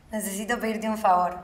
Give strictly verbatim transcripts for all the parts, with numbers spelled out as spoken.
Necesito pedirte un favor.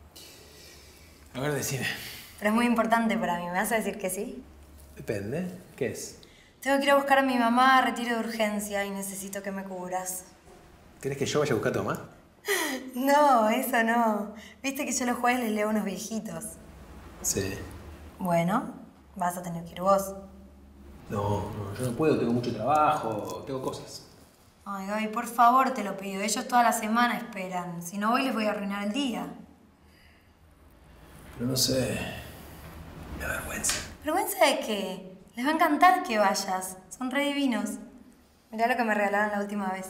A ver, decime. Pero es muy importante para mí. ¿Me vas a decir que sí? Depende. ¿Qué es? Tengo que ir a buscar a mi mamá a retiro de urgencia y necesito que me cubras. ¿Querés que yo vaya a buscar a tu mamá? No, eso no. Viste que yo los jueves les leo a unos viejitos. Sí. Bueno, vas a tener que ir vos. No, no, yo no puedo. Tengo mucho trabajo, tengo cosas. Ay, Gaby, por favor, te lo pido. Ellos toda la semana esperan. Si no voy, les voy a arruinar el día. Pero no sé... Me da vergüenza. ¿Vergüenza de qué? Les va a encantar que vayas. Son re divinos. Mirá lo que me regalaron la última vez.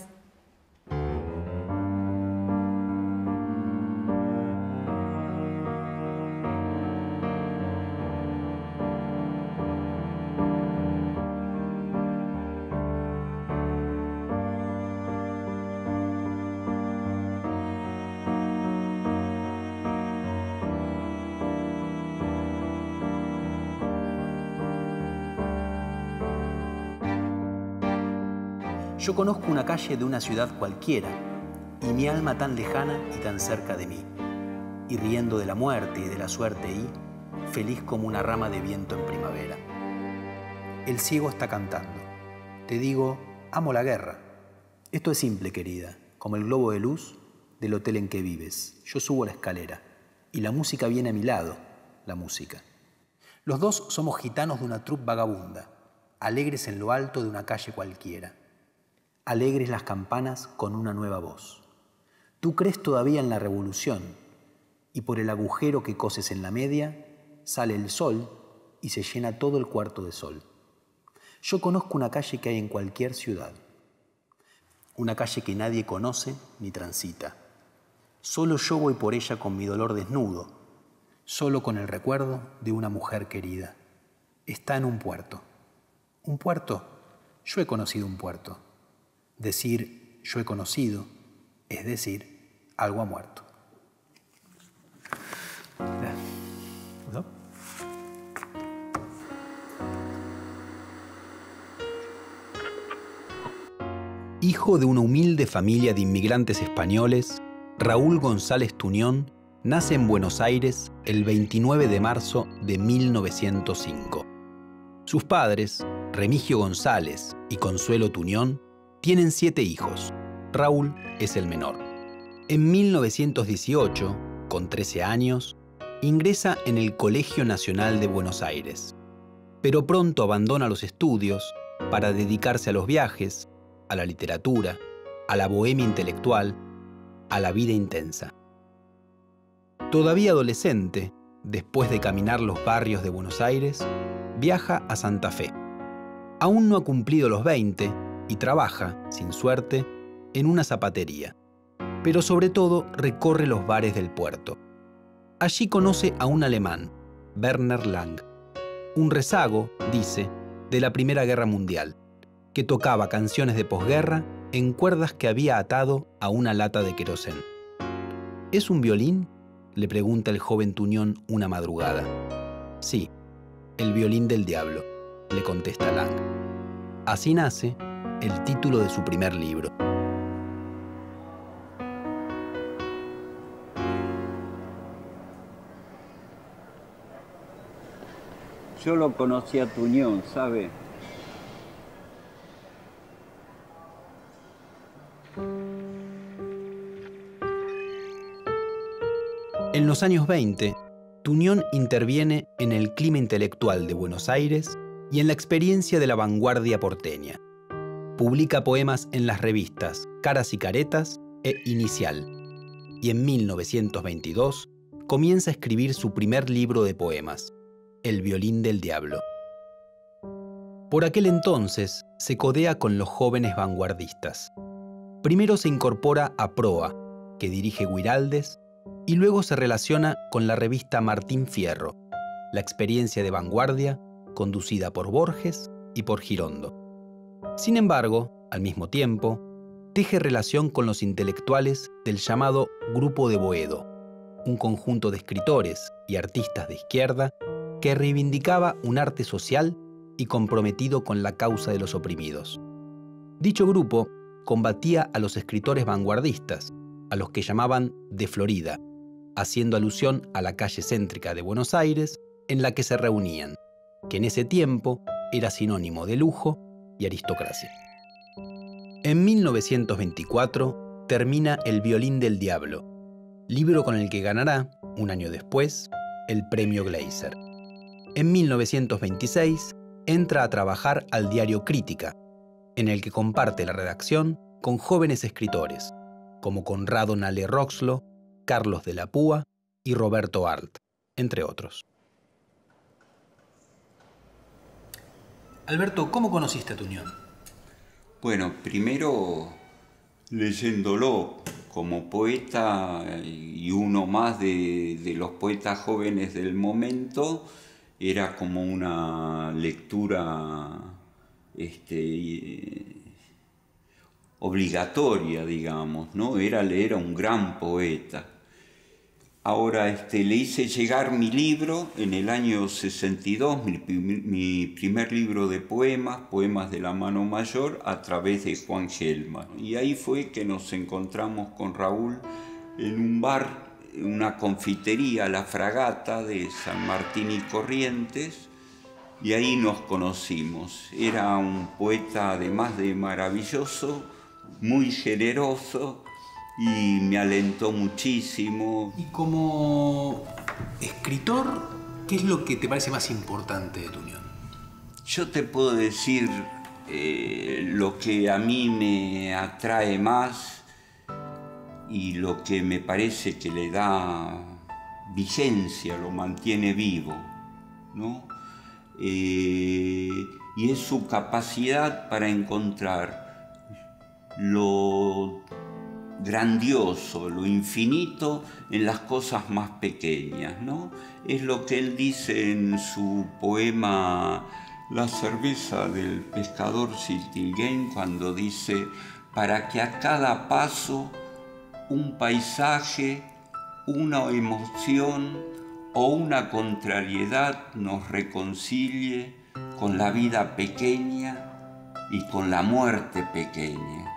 Yo conozco una calle de una ciudad cualquiera, y mi alma tan lejana y tan cerca de mí, y riendo de la muerte y de la suerte y, feliz como una rama de viento en primavera. El ciego está cantando. Te digo, amo la guerra. Esto es simple, querida, como el globo de luz del hotel en que vives. Yo subo la escalera, y la música viene a mi lado, la música. Los dos somos gitanos de una troupe vagabunda, alegres en lo alto de una calle cualquiera. Alegres las campanas con una nueva voz. Tú crees todavía en la revolución, y por el agujero que coses en la media, sale el sol y se llena todo el cuarto de sol. Yo conozco una calle que hay en cualquier ciudad. Una calle que nadie conoce ni transita. Solo yo voy por ella con mi dolor desnudo, solo con el recuerdo de una mujer querida. Está en un puerto. ¿Un puerto? Yo he conocido un puerto. Decir yo he conocido es decir algo ha muerto. ¿No? Hijo de una humilde familia de inmigrantes españoles, Raúl González Tuñón nace en Buenos Aires el veintinueve de marzo de mil novecientos cinco. Sus padres, Remigio González y Consuelo Tuñón, tienen siete hijos. Raúl es el menor. En mil novecientos dieciocho, con trece años, ingresa en el Colegio Nacional de Buenos Aires, pero pronto abandona los estudios para dedicarse a los viajes, a la literatura, a la bohemia intelectual, a la vida intensa. Todavía adolescente, después de caminar los barrios de Buenos Aires, viaja a Santa Fe. Aún no ha cumplido los veinte y trabaja, sin suerte, en una zapatería. Pero sobre todo recorre los bares del puerto. Allí conoce a un alemán, Werner Lang, un rezago, dice, de la Primera Guerra Mundial, que tocaba canciones de posguerra en cuerdas que había atado a una lata de querosén. ¿Es un violín?, le pregunta el joven Tuñón una madrugada. Sí, el violín del diablo, le contesta Lang. Así nace el título de su primer libro. Yo lo conocí a Tuñón, ¿sabe? En los años veinte, Tuñón interviene en el clima intelectual de Buenos Aires y en la experiencia de la vanguardia porteña. Publica poemas en las revistas Caras y Caretas e Inicial, y en mil novecientos veintidós comienza a escribir su primer libro de poemas, El violín del diablo. Por aquel entonces se codea con los jóvenes vanguardistas. Primero se incorpora a Proa, que dirige Guiraldes, y luego se relaciona con la revista Martín Fierro, la experiencia de vanguardia conducida por Borges y por Girondo. Sin embargo, al mismo tiempo, teje relación con los intelectuales del llamado Grupo de Boedo, un conjunto de escritores y artistas de izquierda que reivindicaba un arte social y comprometido con la causa de los oprimidos. Dicho grupo combatía a los escritores vanguardistas a los que llamaban de Florida, haciendo alusión a la calle céntrica de Buenos Aires en la que se reunían, que en ese tiempo era sinónimo de lujo y aristocracia. En mil novecientos veinticuatro termina El violín del diablo, libro con el que ganará, un año después, el premio Gleiser. En mil novecientos veintiséis entra a trabajar al diario Crítica, en el que comparte la redacción con jóvenes escritores, como Conrado Nale Roxlo, Carlos de la Púa y Roberto Arlt, entre otros. Alberto, ¿cómo conociste a Tuñón? Bueno, primero leyéndolo como poeta y uno más de, de los poetas jóvenes del momento, era como una lectura este, obligatoria, digamos, ¿no? Era leer a un gran poeta. Ahora este, le hice llegar mi libro en el año sesenta y dos, mi, mi primer libro de poemas, Poemas de la Mano Mayor, a través de Juan Gelman. Y ahí fue que nos encontramos con Raúl en un bar, una confitería, La Fragata, de San Martín y Corrientes, y ahí nos conocimos. Era un poeta, además de maravilloso, muy generoso, y me alentó muchísimo. Y como escritor, ¿qué es lo que te parece más importante de Tuñón? Yo te puedo decir eh, lo que a mí me atrae más y lo que me parece que le da vigencia, lo mantiene vivo, ¿no? Eh, y es su capacidad para encontrar lo grandioso, lo infinito en las cosas más pequeñas, ¿no? Es lo que él dice en su poema La cerveza del pescador Siltilguén, cuando dice: para que a cada paso un paisaje, una emoción o una contrariedad nos reconcilie con la vida pequeña y con la muerte pequeña.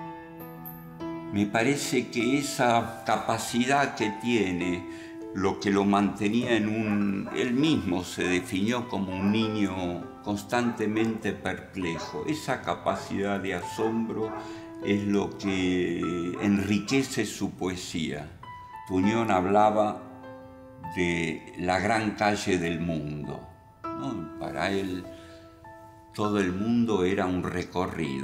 Me parece que esa capacidad que tiene, lo que lo mantenía en un... Él mismo se definió como un niño constantemente perplejo. Esa capacidad de asombro es lo que enriquece su poesía. Tuñón hablaba de la gran calle del mundo, ¿no? Para él todo el mundo era un recorrido.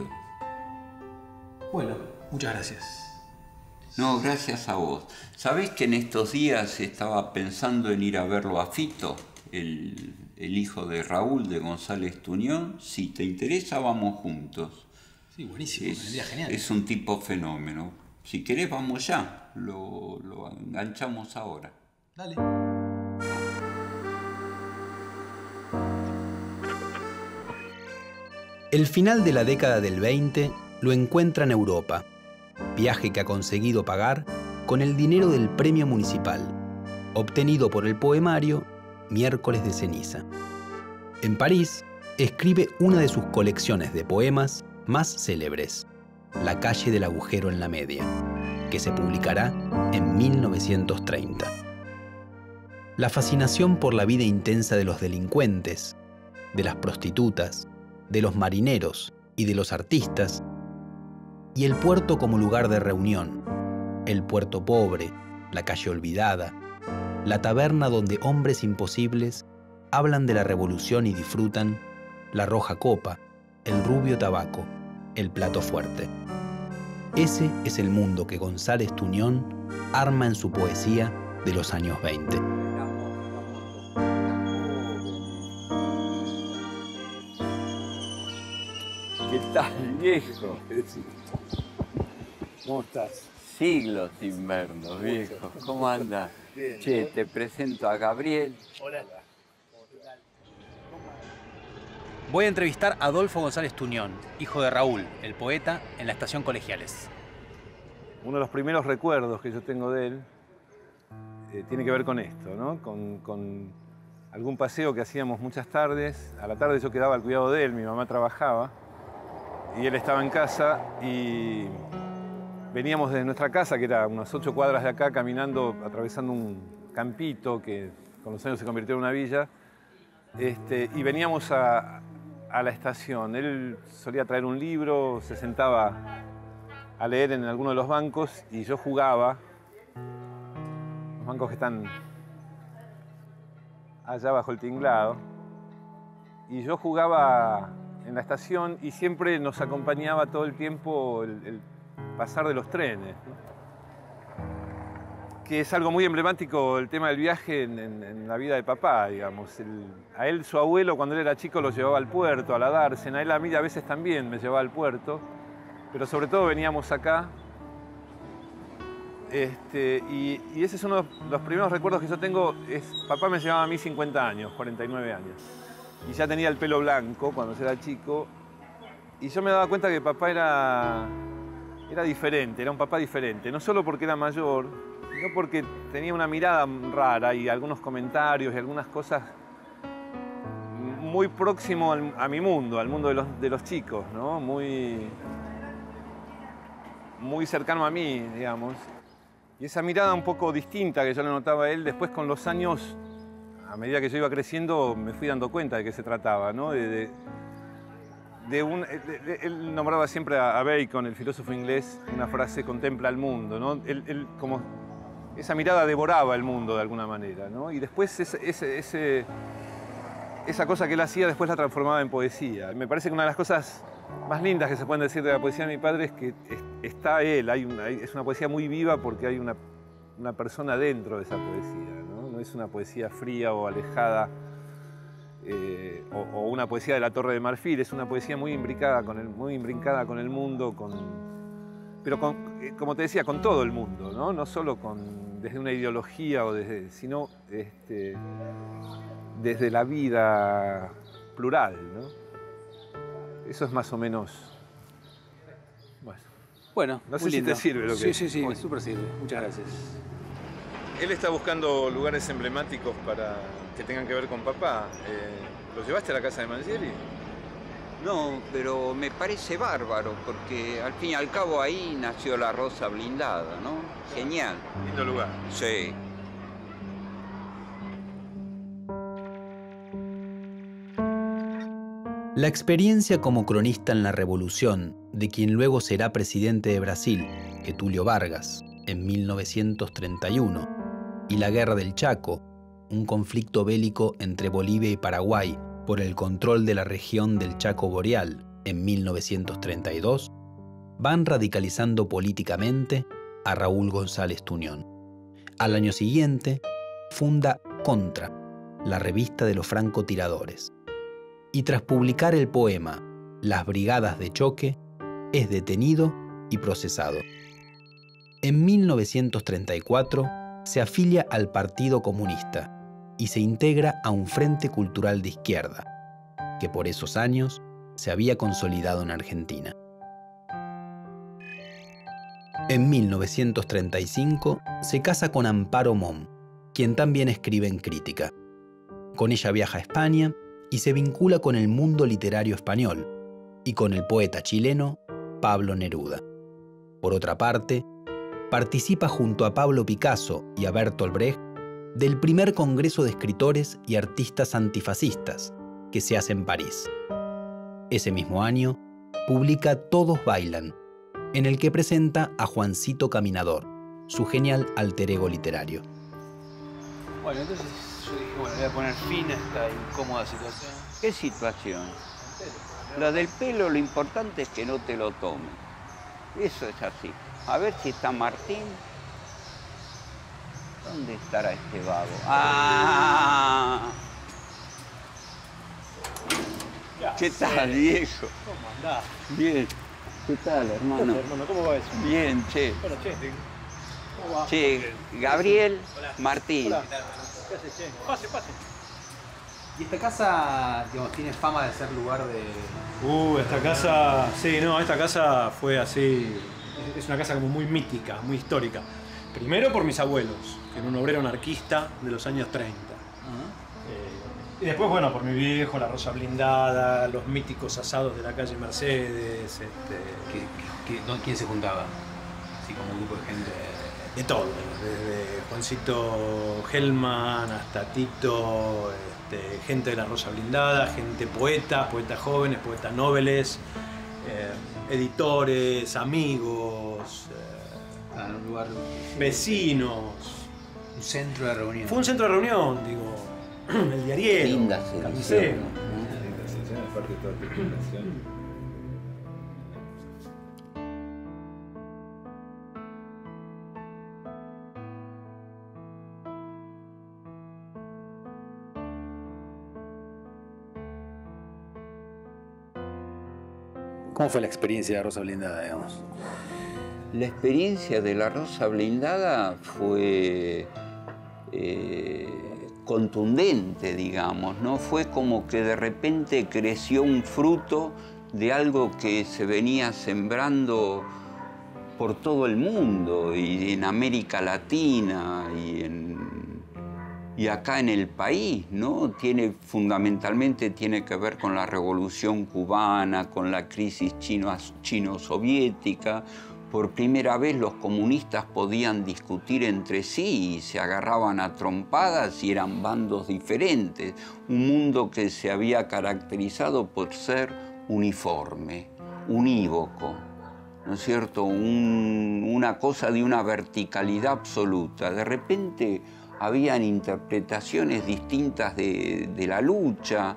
Bueno, muchas gracias. No, gracias a vos. ¿Sabés que en estos días estaba pensando en ir a verlo a Fito, el, el hijo de Raúl, de González Tuñón? Si te interesa, vamos juntos. Sí, buenísimo, Es, vendría genial. Es un tipo fenómeno. Si querés, vamos ya. Lo, lo enganchamos ahora. Dale. El final de la década del veinte lo encuentra en Europa, viaje que ha conseguido pagar con el dinero del premio municipal, obtenido por el poemario Miércoles de Ceniza. En París, escribe una de sus colecciones de poemas más célebres, La calle del agujero en la media, que se publicará en mil novecientos treinta. La fascinación por la vida intensa de los delincuentes, de las prostitutas, de los marineros y de los artistas, y el puerto como lugar de reunión, el puerto pobre, la calle olvidada, la taberna donde hombres imposibles hablan de la revolución y disfrutan, la roja copa, el rubio tabaco, el plato fuerte. Ese es el mundo que González Tuñón arma en su poesía de los años veinte. ¿Qué tal, viejo? ¿Cómo estás? Siglos sin vernos, viejo. ¿Cómo andas? Bien. Che, te presento a Gabriel. Hola. Voy a entrevistar a Adolfo González Tuñón, hijo de Raúl, el poeta, en la estación Colegiales. Uno de los primeros recuerdos que yo tengo de él eh, tiene que ver con esto, ¿no? Con, con algún paseo que hacíamos muchas tardes. A la tarde yo quedaba al cuidado de él, mi mamá trabajaba y él estaba en casa y veníamos desde nuestra casa, que era unas ocho cuadras de acá, caminando, atravesando un campito que con los años se convirtió en una villa, este, y veníamos a, a la estación. Él solía traer un libro, se sentaba a leer en alguno de los bancos y yo jugaba. Los bancos que están allá bajo el tinglado. Y yo jugaba en la estación y siempre nos acompañaba todo el tiempo el, el pasar de los trenes, ¿no? Que es algo muy emblemático el tema del viaje en, en, en la vida de papá, digamos. El, a él, su abuelo, cuando él era chico, lo llevaba al puerto, a la dársena. A él, a mí, a veces también me llevaba al puerto. Pero sobre todo veníamos acá. Este, y, y ese es uno de los primeros recuerdos que yo tengo. Es, papá me llevaba a mí cincuenta años, cuarenta y nueve años. Y ya tenía el pelo blanco cuando yo era chico. Y yo me daba cuenta que papá era, era diferente, era un papá diferente. No solo porque era mayor, sino porque tenía una mirada rara y algunos comentarios y algunas cosas muy próximo al, a mi mundo, al mundo de los, de los chicos, ¿no? Muy, muy cercano a mí, digamos. Y esa mirada un poco distinta que yo le notaba a él, después con los años, a medida que yo iba creciendo, me fui dando cuenta de qué se trataba, ¿no? De, de, de un, de, de, él nombraba siempre a, a Bacon, el filósofo inglés, una frase: contempla el mundo, ¿no? Él, él como esa mirada devoraba el mundo de alguna manera, ¿no? Y después ese, ese, ese, esa cosa que él hacía después la transformaba en poesía. Me parece que una de las cosas más lindas que se pueden decir de la poesía de mi padre es que está él, hay una, es una poesía muy viva porque hay una, una persona dentro de esa poesía, ¿no? No es una poesía fría o alejada, eh, o, o una poesía de la Torre de Marfil, es una poesía muy imbricada con el, muy imbricada con el mundo, con, pero con, como te decía, con todo el mundo, ¿no? No solo con, desde una ideología, o desde, sino este, desde la vida plural, ¿no? Eso es más o menos... Bueno, bueno no sé si te sirve lo que... Sí, sí, sí, bueno. súper sirve. Muchas gracias. Él está buscando lugares emblemáticos para que tengan que ver con papá. Eh, ¿Lo llevaste a la casa de Mangieri? No, pero me parece bárbaro, porque al fin y al cabo ahí nació la Rosa Blindada, ¿no? Genial. Lindo lugar. Sí. La experiencia como cronista en la Revolución de quien luego será presidente de Brasil, Getúlio Vargas, en mil novecientos treinta y uno, y la Guerra del Chaco, un conflicto bélico entre Bolivia y Paraguay por el control de la región del Chaco Boreal, en mil novecientos treinta y dos, van radicalizando políticamente a Raúl González Tuñón. Al año siguiente, funda Contra, la revista de los francotiradores. Y tras publicar el poema Las Brigadas de Choque, es detenido y procesado. En mil novecientos treinta y cuatro se afilia al Partido Comunista y se integra a un frente cultural de izquierda, que por esos años se había consolidado en Argentina. En mil novecientos treinta y cinco se casa con Amparo Mom, quien también escribe en crítica. Con ella viaja a España y se vincula con el mundo literario español y con el poeta chileno Pablo Neruda. Por otra parte, participa junto a Pablo Picasso y a Bertolt Brecht del primer Congreso de Escritores y Artistas Antifascistas que se hace en París. Ese mismo año, publica Todos Bailan, en el que presenta a Juancito Caminador, su genial alter ego literario. Bueno, entonces yo dije, bueno, voy a poner fin a esta incómoda situación. ¿Qué situación? La del pelo, lo importante es que no te lo tomes. Eso es así. A ver si está Martín. ¿Dónde estará este vago? ¡Ah! ¿Qué tal, viejo? ¿Cómo andás? Bien. ¿Qué tal, hermano? Hola, hermano, ¿cómo va eso? Bien, che. Bueno, che, ¿cómo va? Che, Gabriel, Hola. Martín. Hola. ¿Qué haces, che? Pase, pase. ¿Y esta casa, digamos, tiene fama de ser lugar de...? Uh, esta casa... Sí, no, esta casa fue así... Es una casa como muy mítica, muy histórica. Primero por mis abuelos, que era un obrero anarquista de los años treinta. Uh-huh. eh, y después, bueno, por mi viejo, la Rosa Blindada, los míticos asados de la calle Mercedes. Este... ¿Qué, qué, qué, ¿Quién se juntaba? Sí, como un grupo de gente. De todo, desde Juancito Hellman hasta Tito, este, gente de la Rosa Blindada, gente poeta, poetas jóvenes, poetas nobles, eh, editores, amigos, eh, Ah, en un lugar. vecinos. Un centro de reunión. Fue un centro de reunión, digo, el diariero, Linda el selección, carnicero. ¿no? Aparte de toda tu presentación. ¿Cómo fue la experiencia de la Rosa Blindada, digamos? La experiencia de la Rosa Blindada fue eh, contundente, digamos, ¿no? Fue como que de repente creció un fruto de algo que se venía sembrando por todo el mundo, y en América Latina, y, en, y acá en el país, ¿no? Tiene, fundamentalmente tiene que ver con la Revolución Cubana, con la crisis chino-soviética. Por primera vez los comunistas podían discutir entre sí y se agarraban a trompadas y eran bandos diferentes. Un mundo que se había caracterizado por ser uniforme, unívoco, ¿no es cierto? Un, una cosa de una verticalidad absoluta. De repente habían interpretaciones distintas de, de la lucha,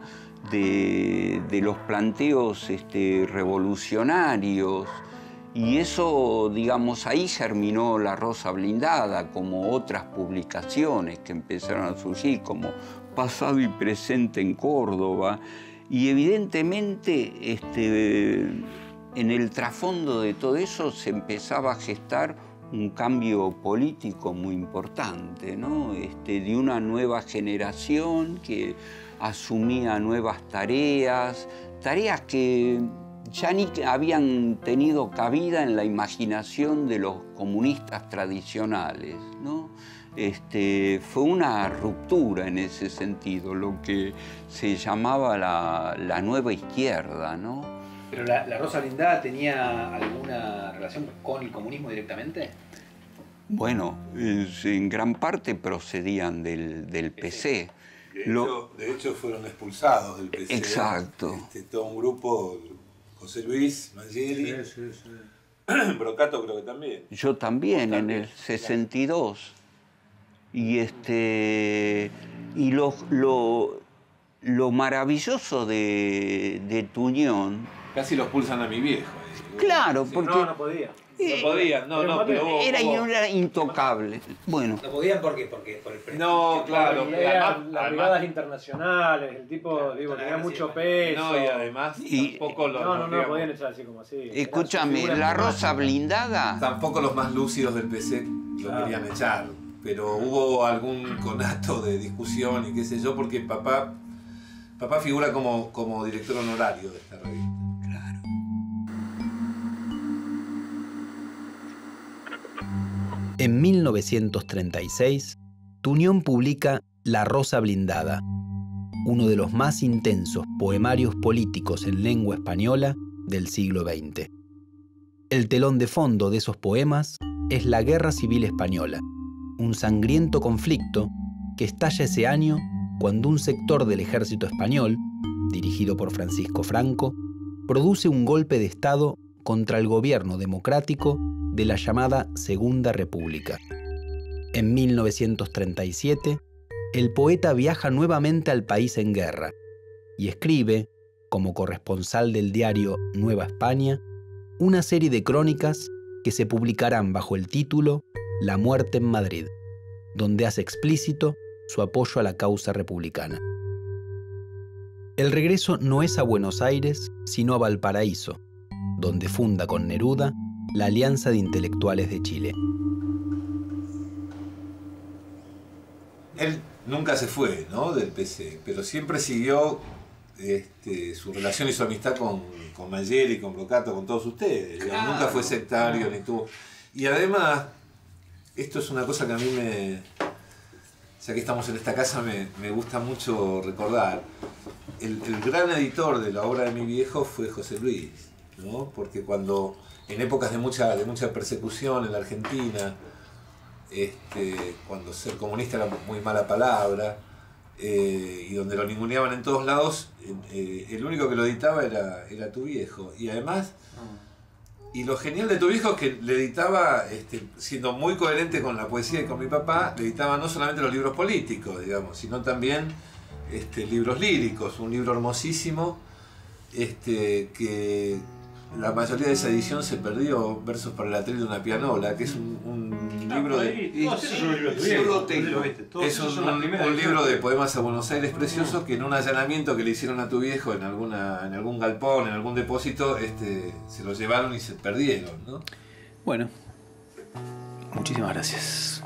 de, de los planteos este, revolucionarios. Y eso, digamos, ahí germinó la Rosa Blindada, como otras publicaciones que empezaron a surgir, como Pasado y Presente en Córdoba. Y evidentemente, este, en el trasfondo de todo eso se empezaba a gestar un cambio político muy importante, ¿no? Este, de una nueva generación que asumía nuevas tareas, tareas que ya ni habían tenido cabida en la imaginación de los comunistas tradicionales, ¿no? Este, fue una ruptura en ese sentido, lo que se llamaba la, la nueva izquierda, ¿no? ¿Pero la, la Rosa Blindada tenía alguna relación con el comunismo directamente? Bueno, en gran parte procedían del, del P C. De, Lo... hecho, de hecho, fueron expulsados del P C. Exacto. Este, todo un grupo, José Luis, Mangieri, Sí, sí, sí. Brocato creo que también. Yo también, también, en el sesenta y dos. Y, este, y lo, lo, lo maravilloso de, de tu unión... Casi los pulsan a mi viejo. eh. Claro, Sí, porque... No, no podía. No podían, no, no, pero hubo- Era, hubo- era intocable. Bueno, ¿No podían por qué? Porque por el prestigio. No, claro. Las eh, además- las además- brigadas internacionales, el tipo, Claro, digo, la tenía guerra mucho civil. peso. No, y además Y- tampoco los, No, no, no, digamos, podían echar así como así. Era su escúchame, figura la emblemática. Rosa Blindada... tampoco los más lúcidos del P C lo Claro. querían echar. Pero hubo algún conato de discusión y qué sé yo, porque papá, papá figura como, como director honorario de esta revista. Claro. En mil novecientos treinta y seis, Tuñón publica La Rosa Blindada, uno de los más intensos poemarios políticos en lengua española del siglo veinte. El telón de fondo de esos poemas es la Guerra Civil Española, un sangriento conflicto que estalla ese año cuando un sector del ejército español, dirigido por Francisco Franco, produce un golpe de Estado contra el gobierno democrático de la llamada Segunda República. En mil novecientos treinta y siete, el poeta viaja nuevamente al país en guerra y escribe, como corresponsal del diario Nueva España, una serie de crónicas que se publicarán bajo el título La muerte en Madrid, donde hace explícito su apoyo a la causa republicana. El regreso no es a Buenos Aires, sino a Valparaíso, donde funda con Neruda la Alianza de Intelectuales de Chile. Él nunca se fue, ¿no?, del P C, pero siempre siguió este, su relación y su amistad con, con Mangieri, con Brocato, con todos ustedes. Digamos, Claro. Nunca fue sectario, ni tuvo... Y además, esto es una cosa que a mí me... Ya que estamos en esta casa, me, me gusta mucho recordar. El, el gran editor de la obra de mi viejo fue José Luis. ¿no? Porque cuando, en épocas de mucha, de mucha persecución en la Argentina, este, cuando ser comunista era muy mala palabra, eh, y donde lo ninguneaban en todos lados, eh, el único que lo editaba era, era tu viejo. Y además, y lo genial de tu viejo es que le editaba, este, siendo muy coherente con la poesía y con mi papá, le editaba no solamente los libros políticos, digamos, sino también este, libros líricos, un libro hermosísimo, este, que la mayoría de esa edición se perdió, Versos para el atril de una pianola, que es un, un libro de... Es un, un, un libro de poemas a Buenos Aires preciosos que en un allanamiento que le hicieron a tu viejo en, alguna, en algún galpón, en algún depósito, este, se lo llevaron y se perdieron, ¿no? Bueno, muchísimas gracias.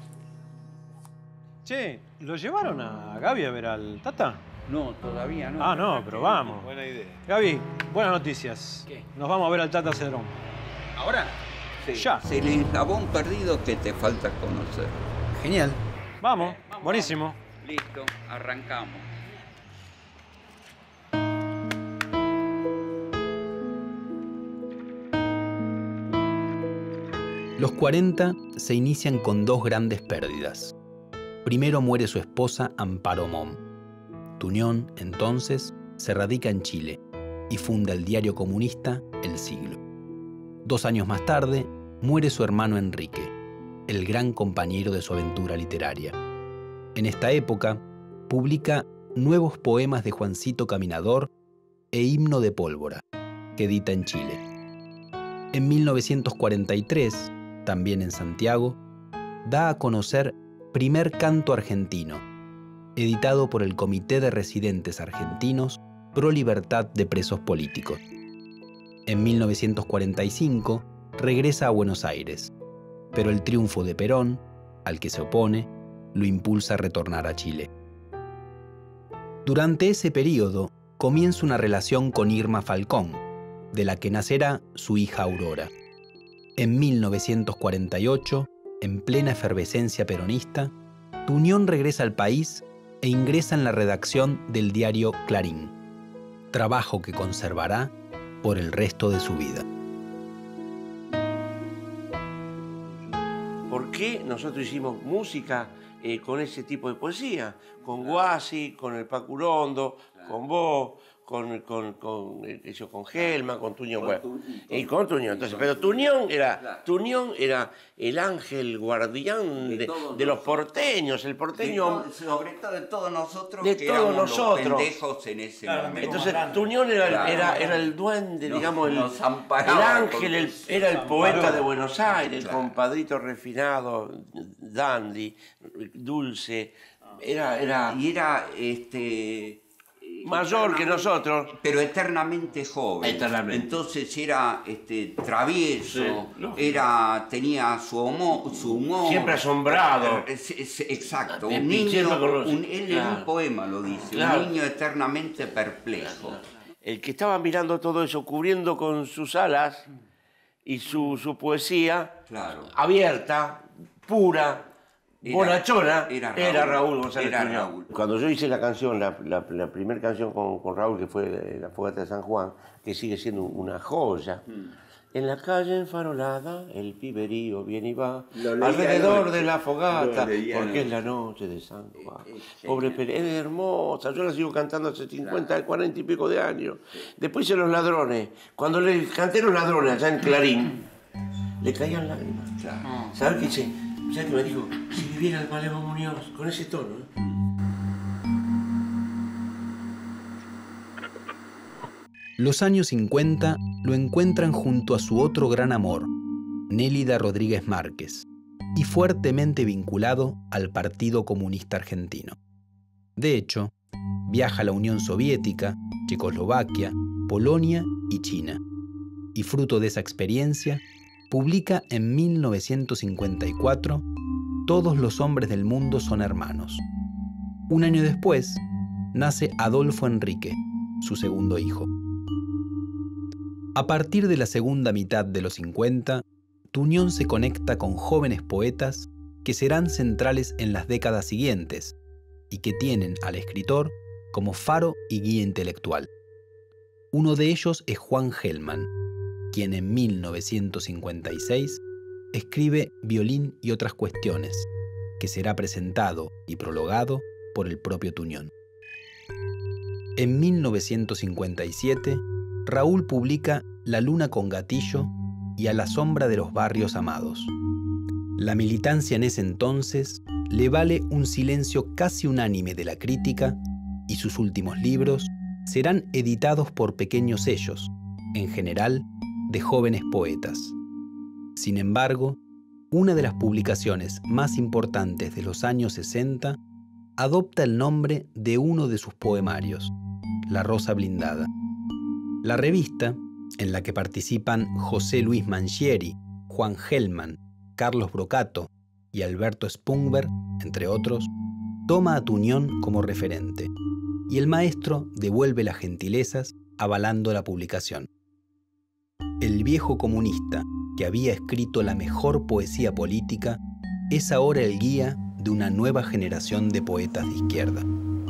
Che, ¿lo llevaron a Gaby a ver al Tata? No, todavía no. Ah, no, pero vamos. Buena idea. Gaby, buenas noticias. ¿Qué? Nos vamos a ver al Tata Cedrón. ¿Ahora? Sí, Ya. es el eslabón perdido que te falta conocer. Genial. Vamos, buenísimo. Listo, arrancamos. Los cuarenta se inician con dos grandes pérdidas. Primero muere su esposa Amparo Mom. Tuñón, entonces, se radica en Chile y funda el diario comunista El Siglo. Dos años más tarde, muere su hermano Enrique, el gran compañero de su aventura literaria. En esta época, publica Nuevos poemas de Juancito Caminador e Himno de Pólvora, que edita en Chile. En mil novecientos cuarenta y tres, también en Santiago, da a conocer Primer Canto Argentino, editado por el Comité de Residentes Argentinos pro libertad de presos políticos. En mil novecientos cuarenta y cinco regresa a Buenos Aires, pero el triunfo de Perón, al que se opone, lo impulsa a retornar a Chile. Durante ese periodo comienza una relación con Irma Falcón, de la que nacerá su hija Aurora. En mil novecientos cuarenta y ocho, en plena efervescencia peronista, Tuñón regresa al país e ingresa en la redacción del diario Clarín, trabajo que conservará por el resto de su vida. ¿Por qué nosotros hicimos música eh, con ese tipo de poesía? Con Guasi, con el Pacurondo, con vos, con, con, con, eso, con Gelman, con Tuñón, bueno, y con Tuñón. Entonces, pero Tuñón era, Tuñón era el ángel guardián de, de los porteños, el porteño... De todo, sobre todo de todos nosotros, de que todos éramos nosotros. Los pendejos en ese Claro, momento. Entonces, Tuñón era, Claro. era, era el duende, Nos- digamos, el, nos el amparaba ángel, el, con- era el poeta amparó. de Buenos Aires, Claro. el compadrito refinado, dandy, dulce, era... era Y era este mayor que nosotros. pero eternamente joven. Eternamente. Entonces era este travieso, Sí, lógico. era tenía su humor, su humor. Siempre asombrado. Es- es- exacto, Eh, un niño, siempre con los- un- él en claro. un poema lo dice, Claro. un niño eternamente perplejo. El que estaba mirando todo eso, cubriendo con sus alas y su, su poesía Claro. abierta, pura, Era- bonachona, era era Raúl. Raúl González Era Tuñón. Raúl. Cuando yo hice la canción, la, la, la primera canción con, con Raúl, que fue La Fogata de San Juan, que sigue siendo una joya. En la calle enfarolada, el piberío viene y va, Lo leía alrededor anoche. de la fogata, Lo leía porque es anoche. la noche de San Juan. Eh, eh, Pobre Pérez, es hermosa, yo la sigo cantando hace cincuenta, cuarenta y pico de años. Después hice Los Ladrones. Cuando le canté Los Ladrones allá en Clarín, le caían lágrimas. Claro. ¿Sabes qué hice? ¿Sabes qué me dijo? Si viviera el Malevo Muñoz, con ese tono. ¿eh? Los años cincuenta lo encuentran junto a su otro gran amor, Nélida Rodríguez Márquez, y fuertemente vinculado al Partido Comunista Argentino. De hecho, viaja a la Unión Soviética, Checoslovaquia, Polonia y China, y fruto de esa experiencia, publica en mil novecientos cincuenta y cuatro Todos los hombres del mundo son hermanos. Un año después, nace Adolfo Enrique, su segundo hijo. A partir de la segunda mitad de los cincuenta, Tuñón se conecta con jóvenes poetas que serán centrales en las décadas siguientes y que tienen al escritor como faro y guía intelectual. Uno de ellos es Juan Gelman, quien en mil novecientos cincuenta y seis escribe Violín y otras cuestiones, que será presentado y prologado por el propio Tuñón. En mil novecientos cincuenta y siete, Raúl publica La luna con gatillo y A la sombra de los barrios amados. La militancia en ese entonces le vale un silencio casi unánime de la crítica y sus últimos libros serán editados por pequeños sellos, en general de jóvenes poetas. Sin embargo, una de las publicaciones más importantes de los años sesenta adopta el nombre de uno de sus poemarios, La Rosa Blindada. La revista, en la que participan José Luis Mangieri, Juan Gelman, Carlos Brocato y Alberto Spungberg, entre otros, toma a Tuñón como referente, y el maestro devuelve las gentilezas avalando la publicación. El viejo comunista, que había escrito la mejor poesía política, es ahora el guía de una nueva generación de poetas de izquierda.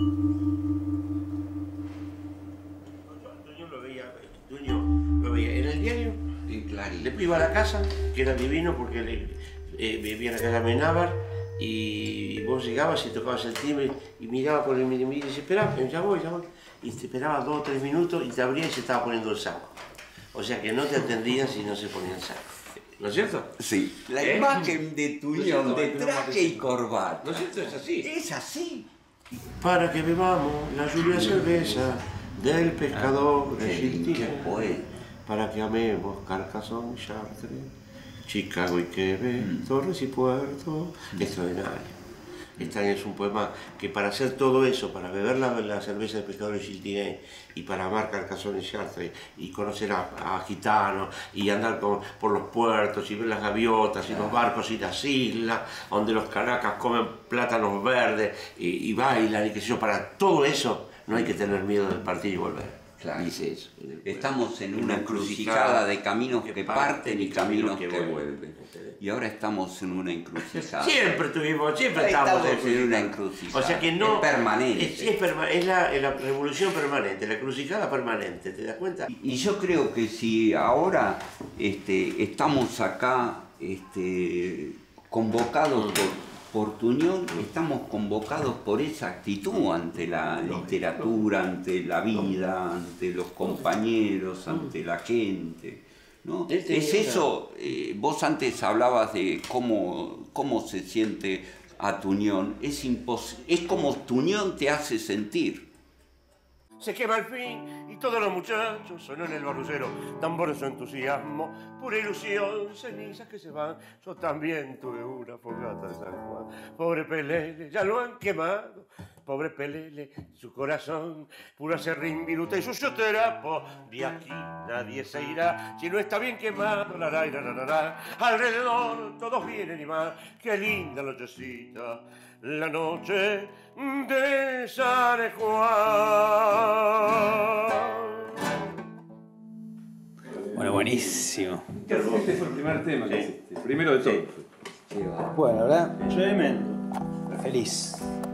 Tuñón lo veía, Tuñón lo veía en el diario, después iba a la casa, que era divino porque le, eh, vivía en la casa Amenábar, y vos llegabas y tocabas el timbre y miraba por el mirimiento y dice, espera, ya voy, ya voy. Y te esperaba dos o tres minutos y te abría y se estaba poniendo el saco. O sea que no te atendían si no se ponía el saco. ¿No es cierto? Sí. La ¿Eh? imagen de Tuñón, ¿No de es cierto? traje y corbata. ¿No es cierto? Es así. Es así. Para que bebamos la lluvia cerveza del pescador de Chiltine. Para que amemos Carcassonne, Chartres, Chicago y Quebec, mm. Torres y Puerto. Mm. Extraordinario. Extraño es un poema que para hacer todo eso, para beber la, la cerveza del pescador de Chiltine y para amar Carcassonne y Chartres y conocer a, a gitanos y andar con, por los puertos y ver las gaviotas y los barcos y las islas donde los caracas comen plátanos verdes y, y bailan y qué sé yo, para todo eso no hay que tener miedo de partir y volver. Claro. Dice eso. Estamos en una encrucijada de caminos que parten y caminos que vuelven. Y ahora estamos en una encrucijada. Siempre tuvimos, siempre estamos, estamos en una encrucijada. O sea que no. Es permanente. Es, es, perma es, la, es la revolución permanente, la encrucijada permanente, ¿te das cuenta? Y, y yo creo que si ahora este, estamos acá este, convocados por. Por Tuñón, estamos convocados por esa actitud ante la literatura, ante la vida, ante los compañeros, ante la gente, ¿no? Es eso, eh, vos antes hablabas de cómo, cómo se siente a Tuñón, es, es como Tuñón te hace sentir. Se quema el fin y todos los muchachos sonan el barrucero, tambores su entusiasmo, pura ilusión, cenizas que se van. Yo también tuve una fogata de San Juan. Pobre Pelele, ya lo han quemado. Pobre Pelele, su corazón, pura serrín, viruta y sucio terapo. De aquí nadie se irá si no está bien quemado. La, la, la, la, la. Alrededor todos vienen y van. Qué linda nochecita, la noche de San Juan. Bueno, buenísimo. Este fue el primer tema que hiciste, el primero de todos. Bueno, ¿verdad? Tremendo. Feliz.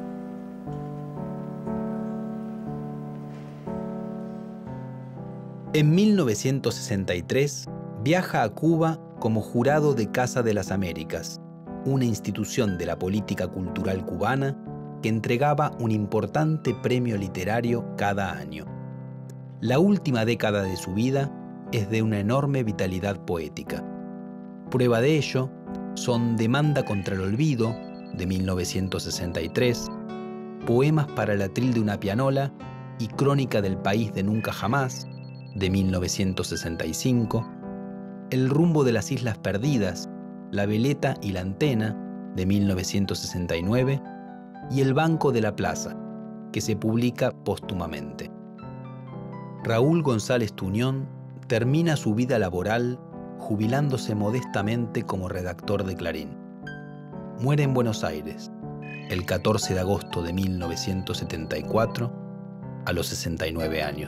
En mil novecientos sesenta y tres viaja a Cuba como jurado de Casa de las Américas, una institución de la política cultural cubana que entregaba un importante premio literario cada año. La última década de su vida es de una enorme vitalidad poética. Prueba de ello son Demanda contra el olvido, de mil novecientos sesenta y tres, Poemas para el atril de una pianola y Crónica del país de nunca jamás, de mil novecientos sesenta y cinco, El rumbo de las islas perdidas, La veleta y la antena, de mil novecientos sesenta y nueve, y El banco de la plaza, que se publica póstumamente. Raúl González Tuñón termina su vida laboral jubilándose modestamente como redactor de Clarín. Muere en Buenos Aires el catorce de agosto de mil novecientos setenta y cuatro, a los sesenta y nueve años.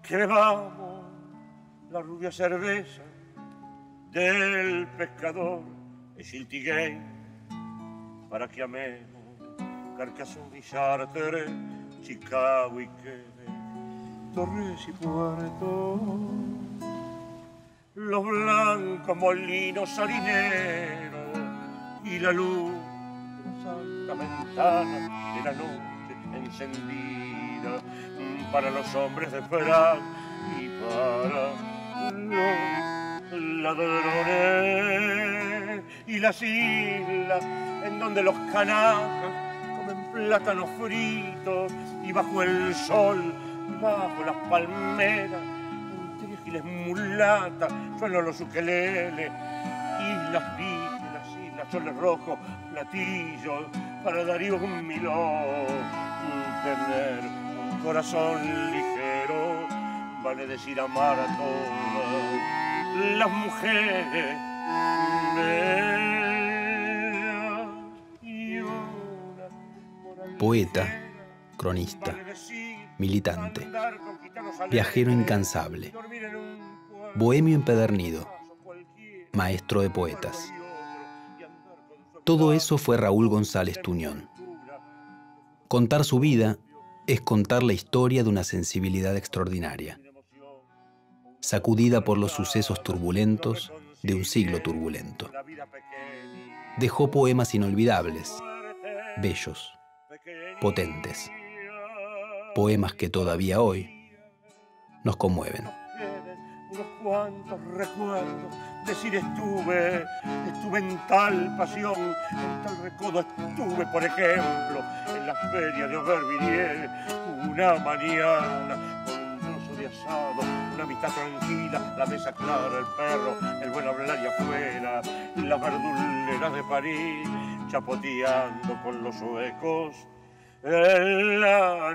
que bebamos la rubia cerveza del pescador de Chiltiguey, para que amemos Carcassonne y Chartres, Chicago y Quebec, Torres y Puerto, los blancos molinos harineros y la luz de la santa ventana de la noche encendida para los hombres de Frac y para los ladrones, y las islas en donde los canacas comen plátanos fritos y bajo el sol, bajo las palmeras, entre giles mulatas suenan los ukeleles, islas vírgenes, islas soles rojos, platillos para Darío un milón. Tener un corazón ligero vale decir amar a todas las mujeres. Poeta, cronista, militante, viajero incansable, bohemio empedernido, maestro de poetas. Todo eso fue Raúl González Tuñón. Contar su vida es contar la historia de una sensibilidad extraordinaria, sacudida por los sucesos turbulentos de un siglo turbulento. Dejó poemas inolvidables, bellos, potentes, poemas que todavía hoy nos conmueven. Unos cuantos recuerdos, decir estuve, estuve en tal pasión, en tal recodo estuve, por ejemplo, en la feria de Aubervilliers, una mañana, con un trozo de asado, una amistad tranquila, la mesa clara, el perro, el buen hablar y afuera, las verduleras de París, chapoteando con los suecos en la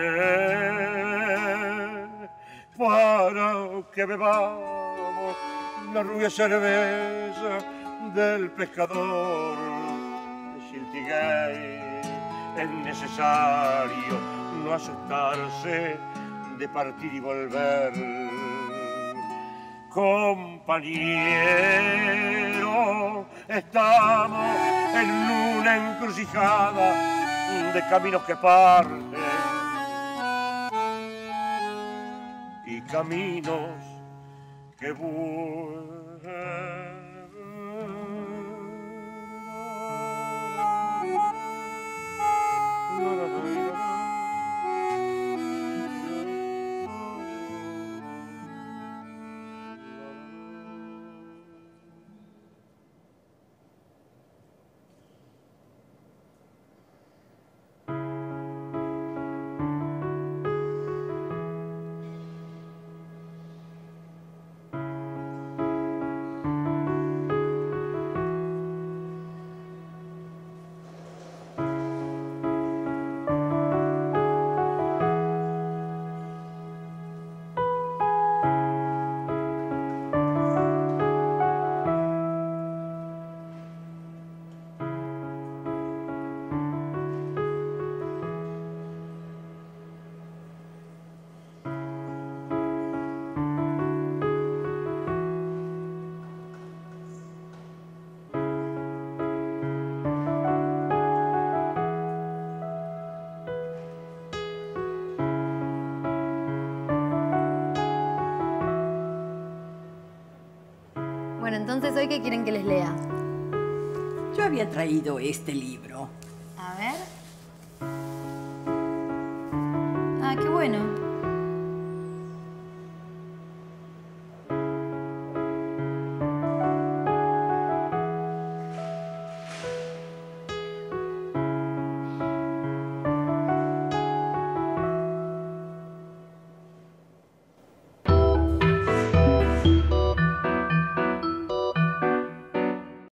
nieve, para que bebamos la rubia cerveza del pescador de Chiltiguey. Es necesario no asustarse de partir y volver. Compañero, estamos en una encrucijada de caminos que parten y caminos que vuelven. Bueno, entonces, ¿hoy qué quieren que les lea? Yo había traído este libro. A ver. Ah, qué bueno.